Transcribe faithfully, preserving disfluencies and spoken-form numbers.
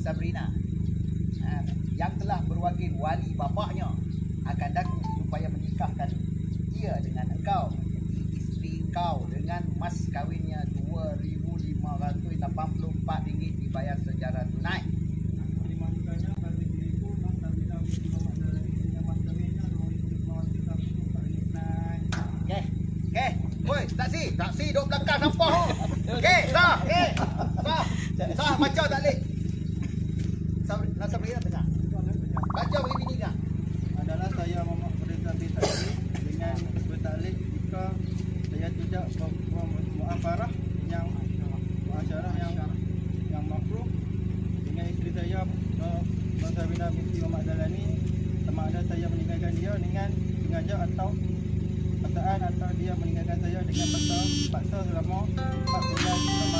Sabrina ha, yang telah berwakil wali bapaknya akan daku supaya menikahkan ia dengan engkau menjadi isteri engkau dengan mas kawinnya dua ribu lima ratus lapan puluh empat ringgit dibayar secara tunai. Okey. Okey. Woi, taksi, taksi duk belakang sampah. Okey, sah. Okey. Sah. Sah baca tak leh. Nak Sabrina tengah. Baca bagi bini kah? Adalah saya Muhammad Farizal bin Tadi dengan bertaklid jika saya tidak muafarah yang muasyarah yang yang makruh dengan isteri saya Bang Sabrina binti Muhammad Dalani, sama ada saya meninggalkan dia dengan sengaja atau paksaan atau dia meninggalkan saya dengan paksa paksa selama empat bulan.